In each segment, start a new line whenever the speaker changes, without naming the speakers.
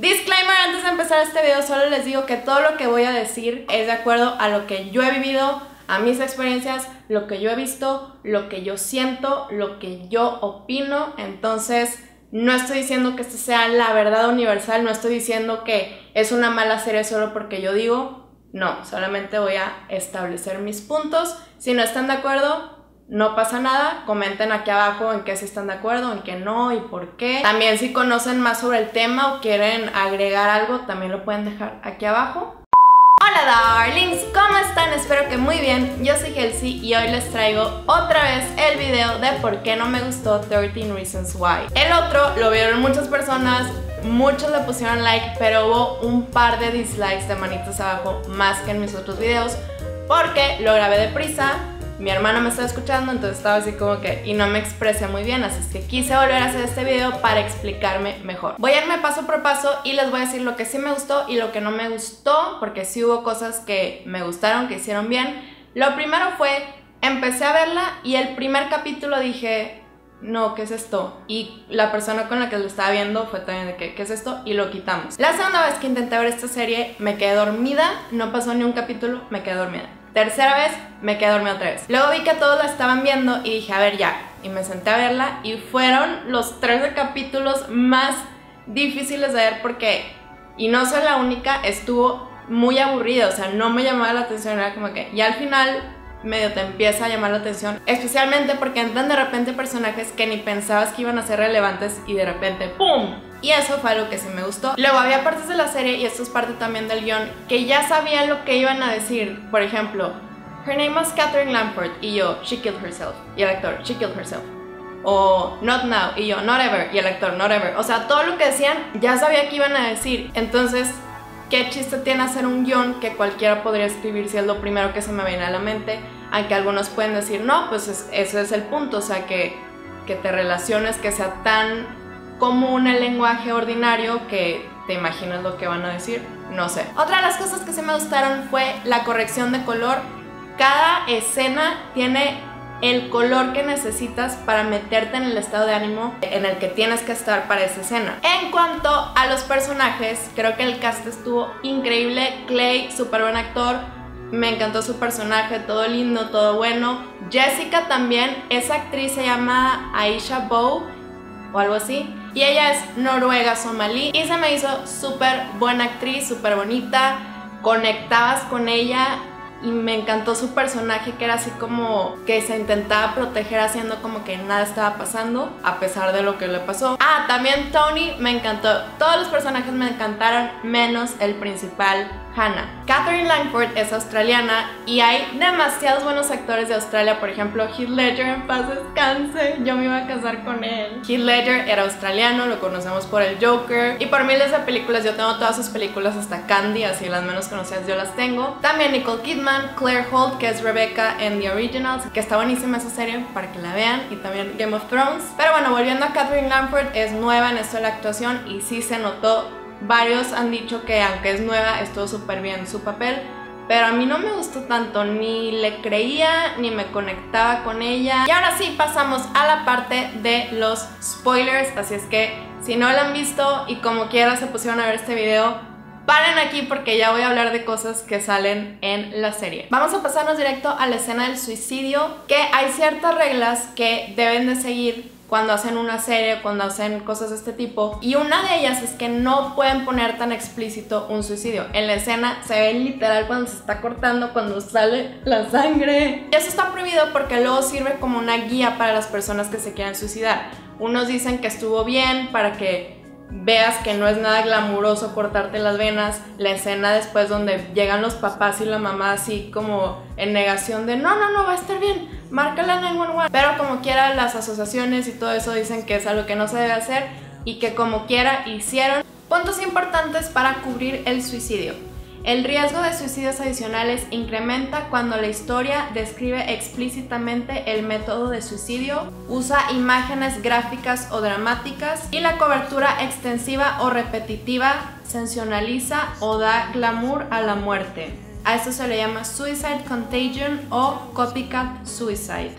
Disclaimer, antes de empezar este video solo les digo que todo lo que voy a decir es de acuerdo a lo que yo he vivido, a mis experiencias, lo que yo he visto, lo que yo siento, lo que yo opino. Entonces no estoy diciendo que esta sea la verdad universal, no estoy diciendo que es una mala serie solo porque yo digo. No, solamente voy a establecer mis puntos. Si no están de acuerdo, no pasa nada, comenten aquí abajo en qué sí están de acuerdo, en qué no y por qué. También si conocen más sobre el tema o quieren agregar algo, también lo pueden dejar aquí abajo. Hola darlings, ¿cómo están? Espero que muy bien. Yo soy Helsi y hoy les traigo otra vez el video de por qué no me gustó 13 Reasons Why. El otro lo vieron muchas personas, muchos le pusieron like, pero hubo un par de dislikes de manitos abajo más que en mis otros videos porque lo grabé deprisa. Mi hermana me estaba escuchando, entonces estaba así como que y no me expresé muy bien, así es que quise volver a hacer este video para explicarme mejor. Voy a irme paso por paso y les voy a decir lo que sí me gustó y lo que no me gustó, porque sí hubo cosas que me gustaron, que hicieron bien. Lo primero fue, empecé a verla y el primer capítulo dije, no, ¿qué es esto? Y la persona con la que lo estaba viendo fue también de que, ¿qué es esto? Y lo quitamos. La segunda vez que intenté ver esta serie me quedé dormida, no pasó ni un capítulo, me quedé dormida. Tercera vez, me quedé dormida otra vez. Luego vi que todos la estaban viendo y dije, a ver ya. Y me senté a verla y fueron los 13 capítulos más difíciles de ver porque, y no soy la única, estuvo muy aburrido. O sea, no me llamaba la atención, era como que, y al final medio te empieza a llamar la atención. Especialmente porque entran de repente personajes que ni pensabas que iban a ser relevantes y de repente ¡pum! Y eso fue algo que sí me gustó. Luego había partes de la serie, y esto es parte también del guión, que ya sabía lo que iban a decir. Por ejemplo, her name was Catherine Langford, y yo, she killed herself. Y el actor, she killed herself. O not now, y yo, not ever. Y el actor, not ever. O sea, todo lo que decían, ya sabía que iban a decir. Entonces, ¿qué chiste tiene hacer un guión que cualquiera podría escribir si es lo primero que se me viene a la mente? Aunque algunos pueden decir, no, pues ese es el punto. O sea, que te relaciones, que sea tan común el lenguaje ordinario que te imaginas lo que van a decir, no sé. Otra de las cosas que sí me gustaron fue la corrección de color. Cada escena tiene el color que necesitas para meterte en el estado de ánimo en el que tienes que estar para esa escena. En cuanto a los personajes, creo que el cast estuvo increíble. Clay, súper buen actor, me encantó su personaje, todo lindo, todo bueno. Jessica también, esa actriz se llama Aisha Bow o algo así, y ella es noruega somalí y se me hizo súper buena actriz, súper bonita, conectabas con ella y me encantó su personaje, que era así como que se intentaba proteger haciendo como que nada estaba pasando a pesar de lo que le pasó. Ah, también Tony me encantó, todos los personajes me encantaron menos el principal, Hannah. Catherine Langford es australiana y hay demasiados buenos actores de Australia. Por ejemplo, Heath Ledger, en paz descanse, yo me iba a casar con él. Heath Ledger era australiano, lo conocemos por el Joker y por miles de películas. Yo tengo todas sus películas, hasta Candy, así las menos conocidas yo las tengo. También Nicole Kidman, Claire Holt, que es Rebecca en The Originals, que está buenísima esa serie para que la vean, y también Game of Thrones. Pero bueno, volviendo a Catherine Langford, es nueva en esto de la actuación y sí se notó. Varios han dicho que aunque es nueva, estuvo súper bien su papel, pero a mí no me gustó tanto, ni le creía, ni me conectaba con ella. Y ahora sí, pasamos a la parte de los spoilers, así es que si no lo han visto y como quiera se pusieron a ver este video, paren aquí porque ya voy a hablar de cosas que salen en la serie. Vamos a pasarnos directo a la escena del suicidio, que hay ciertas reglas que deben de seguir cuando hacen una serie, cuando hacen cosas de este tipo, y una de ellas es que no pueden poner tan explícito un suicidio. En la escena se ve literal cuando se está cortando, cuando sale la sangre. Y eso está prohibido porque luego sirve como una guía para las personas que se quieran suicidar. Unos dicen que estuvo bien para que veas que no es nada glamuroso cortarte las venas. La escena después donde llegan los papás y la mamá así como en negación de no, va a estar bien, márcala 911. Pero como quiera, las asociaciones y todo eso dicen que es algo que no se debe hacer y que como quiera hicieron. Puntos importantes para cubrir el suicidio. El riesgo de suicidios adicionales incrementa cuando la historia describe explícitamente el método de suicidio, usa imágenes gráficas o dramáticas y la cobertura extensiva o repetitiva sensacionaliza o da glamour a la muerte. A esto se le llama suicide contagion o copycat suicide.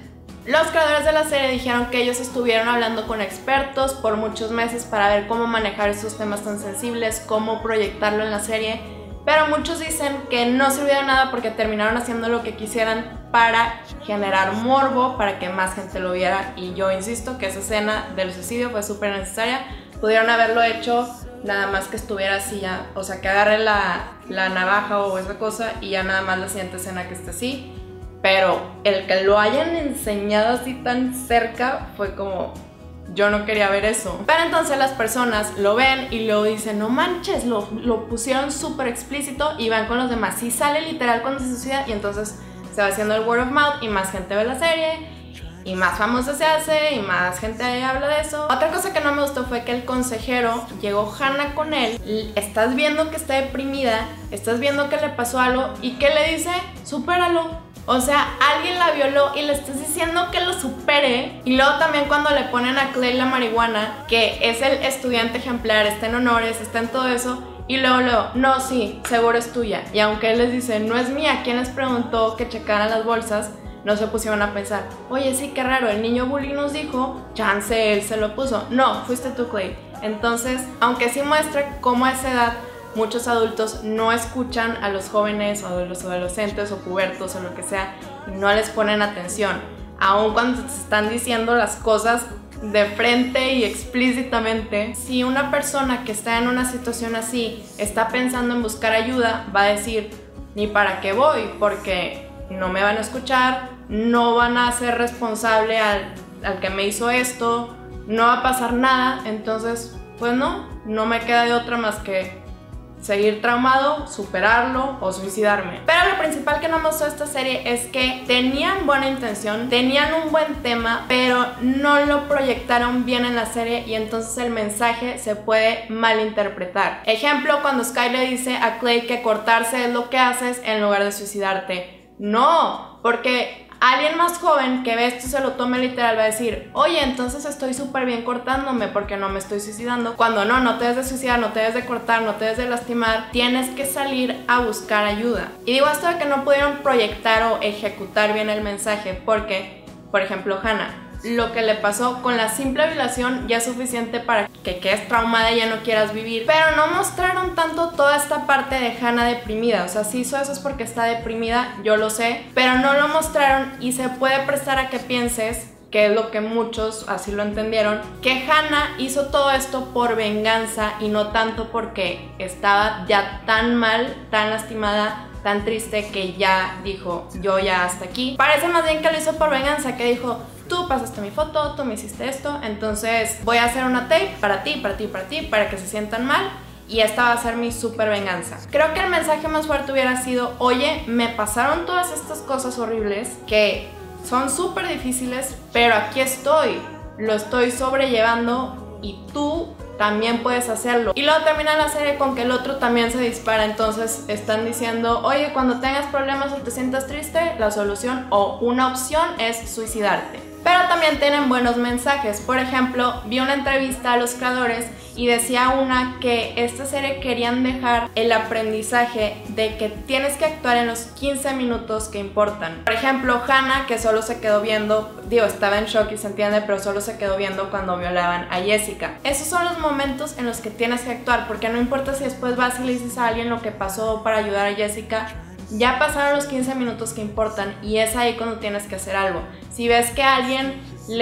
Los creadores de la serie dijeron que ellos estuvieron hablando con expertos por muchos meses para ver cómo manejar esos temas tan sensibles, cómo proyectarlo en la serie, pero muchos dicen que no sirvió de nada porque terminaron haciendo lo que quisieran para generar morbo, para que más gente lo viera, y yo insisto que esa escena del suicidio fue súper necesaria. Pudieron haberlo hecho nada más que estuviera así ya, o sea, que agarre la navaja o esa cosa y ya nada más la siguiente escena que esté así, pero el que lo hayan enseñado así tan cerca fue como... yo no quería ver eso. Pero entonces las personas lo ven y luego dicen, no manches, lo pusieron súper explícito, y van con los demás. Sí sale literal cuando se suicida, y entonces se va haciendo el word of mouth y más gente ve la serie y más famosa se hace y más gente habla de eso. Otra cosa que no me gustó fue que el consejero, llegó Hannah con él, estás viendo que está deprimida, estás viendo que le pasó algo, y ¿qué le dice? Supéralo. O sea, alguien la violó y le estás diciendo que lo supere. Y luego también cuando le ponen a Clay la marihuana, que es el estudiante ejemplar, está en honores, está en todo eso, y luego, no, sí, seguro es tuya. Y aunque él les dice, no es mía, ¿quién les preguntó que checaran las bolsas? No se pusieron a pensar, oye, sí, qué raro, el niño bully nos dijo, chance él se lo puso. No, fuiste tú, Clay. Entonces, aunque sí muestra cómo a esa edad muchos adultos no escuchan a los jóvenes o a los adolescentes o pubertos o lo que sea, y no les ponen atención, aun cuando te están diciendo las cosas de frente y explícitamente. Si una persona que está en una situación así está pensando en buscar ayuda, va a decir, ni para qué voy, porque no me van a escuchar, no van a ser responsable al que me hizo esto, no va a pasar nada. Entonces, pues no me queda de otra más que seguir traumado, superarlo o suicidarme. Pero lo principal que no me gustó de esta serie es que tenían buena intención, tenían un buen tema, pero no lo proyectaron bien en la serie, y entonces el mensaje se puede malinterpretar. Ejemplo, cuando Sky le dice a Clay que cortarse es lo que haces en lugar de suicidarte. No, porque alguien más joven que ve esto se lo tome literal, va a decir, oye, entonces estoy súper bien cortándome porque no me estoy suicidando. Cuando no te debes de suicidar, no te debes de cortar, no te debes de lastimar, tienes que salir a buscar ayuda. Y digo esto de que no pudieron proyectar o ejecutar bien el mensaje porque, por ejemplo, Hannah, lo que le pasó con la simple violación ya es suficiente para que quedes traumada y ya no quieras vivir. Pero no mostraron tanto toda esta parte de Hannah deprimida. O sea, si hizo eso es porque está deprimida, yo lo sé, pero no lo mostraron, y se puede prestar a que pienses, que es lo que muchos así lo entendieron, que Hannah hizo todo esto por venganza y no tanto porque estaba ya tan mal, tan lastimada, tan triste, que ya dijo, yo ya hasta aquí. Parece más bien que lo hizo por venganza, que dijo, tú pasaste mi foto, tú me hiciste esto, entonces voy a hacer una tape para ti, para ti, para ti, para que se sientan mal, y esta va a ser mi super venganza. Creo que el mensaje más fuerte hubiera sido, oye, me pasaron todas estas cosas horribles que son súper difíciles, pero aquí estoy, lo estoy sobrellevando y tú también puedes hacerlo. Y luego termina la serie con que el otro también se dispara. Entonces están diciendo, oye, cuando tengas problemas o te sientas triste, la solución o una opción es suicidarte. Pero también tienen buenos mensajes. Por ejemplo, vi una entrevista a los creadores y decía una que esta serie querían dejar el aprendizaje de que tienes que actuar en los 15 minutos que importan. Por ejemplo, Hannah, que solo se quedó viendo, estaba en shock y se entiende, pero solo se quedó viendo cuando violaban a Jessica. Esos son los momentos en los que tienes que actuar, porque no importa si después vas y le dices a alguien lo que pasó para ayudar a Jessica, ya pasaron los 15 minutos que importan, y es ahí cuando tienes que hacer algo. Si ves que a alguien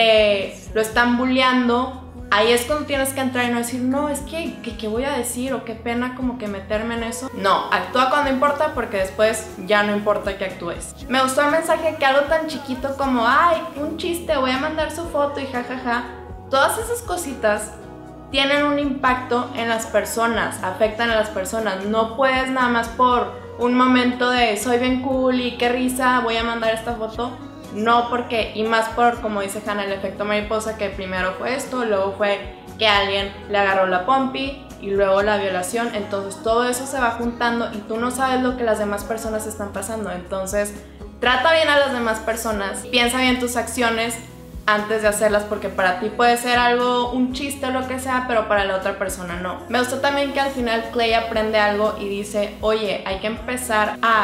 lo están bulleando, ahí es cuando tienes que entrar y no decir, no, es que ¿qué voy a decir? O qué pena como que meterme en eso. No, actúa cuando importa, porque después ya no importa que actúes. Me gustó el mensaje que algo tan chiquito como, ay, un chiste, voy a mandar su foto y jajaja. Todas esas cositas tienen un impacto en las personas, afectan a las personas. No puedes nada más por un momento de soy bien cool y qué risa, voy a mandar esta foto. No, porque, y más por, como dice Hannah, el efecto mariposa, que primero fue esto, luego fue que alguien le agarró la pompi y luego la violación. Entonces todo eso se va juntando y tú no sabes lo que las demás personas están pasando. Entonces trata bien a las demás personas, piensa bien tus acciones antes de hacerlas, porque para ti puede ser algo, un chiste o lo que sea, pero para la otra persona no. Me gustó también que al final Clay aprende algo y dice, oye, hay que empezar a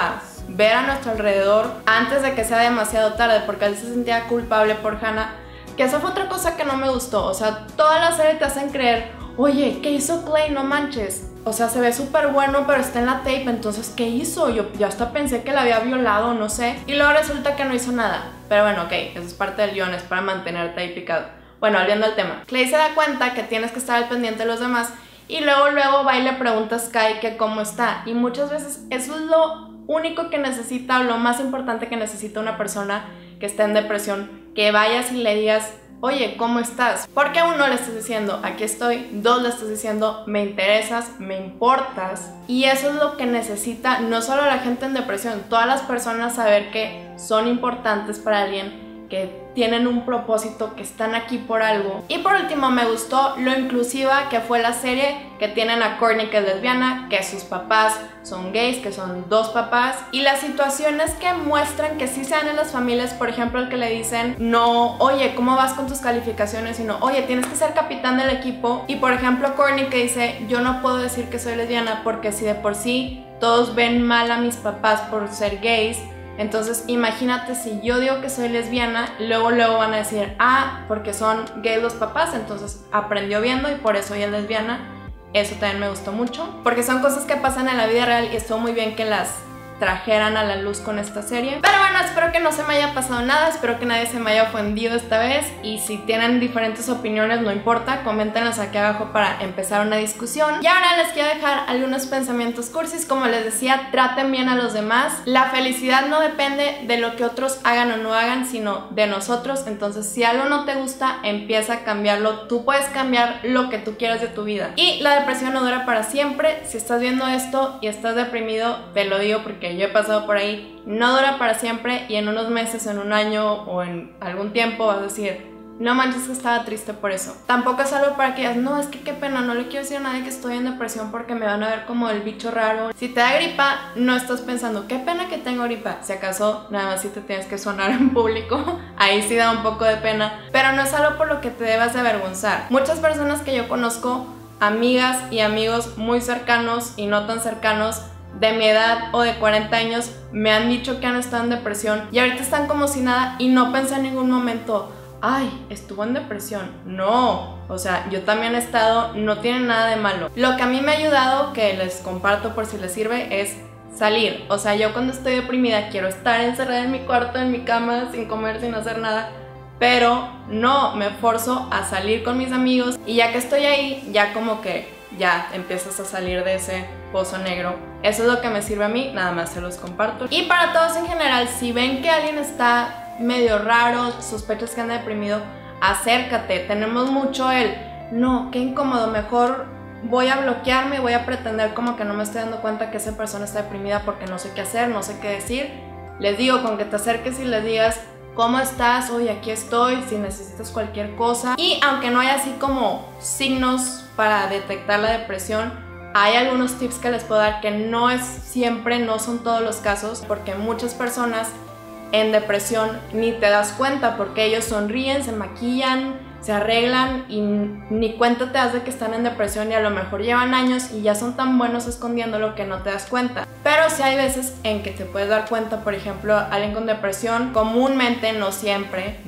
ver a nuestro alrededor antes de que sea demasiado tarde, porque él se sentía culpable por Hannah, que esa fue otra cosa que no me gustó. O sea, toda la serie te hacen creer, oye, ¿qué hizo Clay? No manches. O sea, se ve súper bueno, pero está en la tape, entonces, ¿qué hizo? Yo hasta pensé que la había violado, no sé. Y luego resulta que no hizo nada. Pero bueno, ok, eso es parte del guión, es para mantenerte ahí picado. Bueno, volviendo al tema. Clay se da cuenta que tienes que estar al pendiente de los demás y luego va y le pregunta a Sky que cómo está. Y muchas veces eso es lo único que necesita, o lo más importante que necesita una persona que está en depresión, que vayas y le digas, oye, ¿cómo estás? Porque uno le estás diciendo, aquí estoy, dos le estás diciendo, me interesas, me importas. Y eso es lo que necesita no solo la gente en depresión, todas las personas, saber que son importantes para alguien, que tienen un propósito, que están aquí por algo. Y por último, me gustó lo inclusiva que fue la serie, que tienen a Courtney, que es lesbiana, que sus papás son gays, que son dos papás, y las situaciones que muestran que sí se dan en las familias. Por ejemplo, el que le dicen, no, oye, ¿cómo vas con tus calificaciones? Sino, oye, tienes que ser capitán del equipo. Y por ejemplo, Courtney que dice, yo no puedo decir que soy lesbiana porque si de por sí todos ven mal a mis papás por ser gays, entonces imagínate si yo digo que soy lesbiana, luego van a decir, ah, porque son gays los papás, entonces aprendió viendo y por eso ella es lesbiana. Eso también me gustó mucho, porque son cosas que pasan en la vida real y estuvo muy bien que las trajeran a la luz con esta serie. Pero bueno, espero que no se me haya pasado nada, espero que nadie se me haya ofendido esta vez, y si tienen diferentes opiniones no importa, coméntenlas aquí abajo para empezar una discusión. Y ahora les quiero dejar algunos pensamientos cursis. Como les decía, traten bien a los demás. La felicidad no depende de lo que otros hagan o no hagan, sino de nosotros. Entonces, si algo no te gusta, empieza a cambiarlo. Tú puedes cambiar lo que tú quieras de tu vida. Y la depresión no dura para siempre. Si estás viendo esto y estás deprimido, te lo digo porque yo he pasado por ahí, no dura para siempre, y en unos meses, en un año o en algún tiempo vas a decir, no manches que estaba triste por eso. Tampoco es algo para que digas, no, es que qué pena, no le quiero decir a nadie que estoy en depresión porque me van a ver como el bicho raro. Si te da gripa, no estás pensando, qué pena que tengo gripa. Si acaso, nada más si te tienes que sonar en público, ahí sí da un poco de pena, pero no es algo por lo que te debas de avergonzar. Muchas personas que yo conozco, amigas y amigos muy cercanos y no tan cercanos, de mi edad o de 40 años, me han dicho que han estado en depresión y ahorita están como si nada, y no pensé en ningún momento, ay, estuvo en depresión. No, o sea, yo también he estado, no tiene nada de malo. Lo que a mí me ha ayudado, que les comparto por si les sirve, es salir. O sea, yo cuando estoy deprimida quiero estar encerrada en mi cuarto, en mi cama, sin comer, sin hacer nada, pero no, me forzo a salir con mis amigos, y ya que estoy ahí, ya como que ya empiezas a salir de ese pozo negro. Eso es lo que me sirve a mí, nada más se los comparto. Y para todos en general, si ven que alguien está medio raro, sospechas que anda deprimido, acércate. Tenemos mucho no, qué incómodo, mejor voy a bloquearme, voy a pretender como que no me estoy dando cuenta que esa persona está deprimida porque no sé qué hacer, no sé qué decir. Les digo, con que te acerques y les digas, ¿cómo estás? Oye, aquí estoy, si necesitas cualquier cosa. Y aunque no haya así como signos para detectar la depresión, hay algunos tips que les puedo dar, que no es siempre, no son todos los casos, porque muchas personas en depresión ni te das cuenta, porque ellos sonríen, se maquillan, se arreglan y ni cuenta te das de que están en depresión, y a lo mejor llevan años y ya son tan buenos escondiéndolo que no te das cuenta. Pero sí hay veces en que te puedes dar cuenta. Por ejemplo, alguien con depresión comúnmente, no siempre,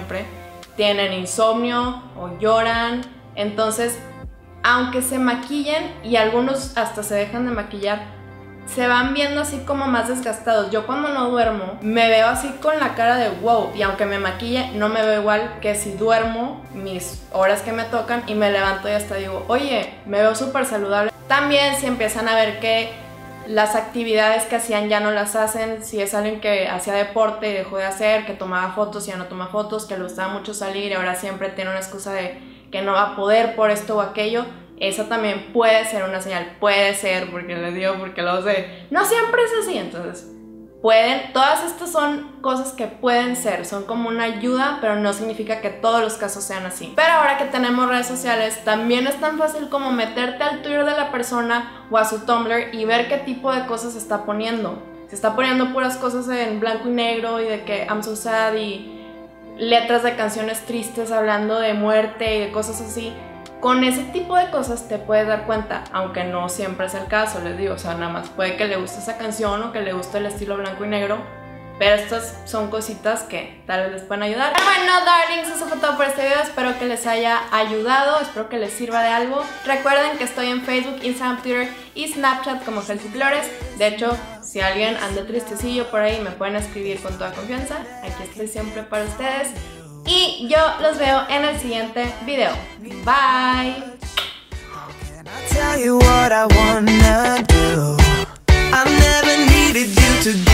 tienen insomnio o lloran. Entonces, aunque se maquillen, y algunos hasta se dejan de maquillar, se van viendo así como más desgastados. Yo cuando no duermo me veo así con la cara de wow, y aunque me maquille no me veo igual que si duermo mis horas que me tocan y me levanto y hasta digo, oye, me veo súper saludable. También si empiezan a ver que las actividades que hacían ya no las hacen, si es alguien que hacía deporte y dejó de hacer, que tomaba fotos y ya no toma fotos, que le gustaba mucho salir y ahora siempre tiene una excusa de que no va a poder por esto o aquello, eso también puede ser una señal. Puede ser, porque les digo, porque lo sé, no siempre es así. Entonces todas estas son cosas que pueden ser, son como una ayuda, pero no significa que todos los casos sean así. Pero ahora que tenemos redes sociales, también es tan fácil como meterte al Twitter de la persona o a su Tumblr y ver qué tipo de cosas se está poniendo. Se está poniendo puras cosas en blanco y negro y de que I'm so sad, y letras de canciones tristes hablando de muerte y de cosas así. Con ese tipo de cosas te puedes dar cuenta, aunque no siempre es el caso, les digo, o sea, nada más puede que le guste esa canción o que le guste el estilo blanco y negro, pero estas son cositas que tal vez les pueden ayudar. Pero bueno, darlings, eso fue todo por este video, espero que les haya ayudado, espero que les sirva de algo. Recuerden que estoy en Facebook, Instagram, Twitter y Snapchat como Helsi Flores. De hecho, si alguien anda tristecillo por ahí, me pueden escribir con toda confianza, aquí estoy siempre para ustedes. Y yo los veo en el siguiente video. Bye. Tell you what I wanna do. I never needed you to